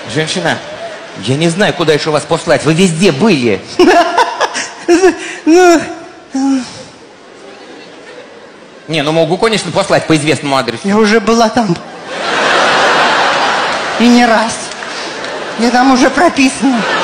Женщина, я не знаю, куда еще вас послать. Вы везде были. Не, ну могу, конечно, послать по известному адресу. Я уже была там. И не раз. Я там уже прописана.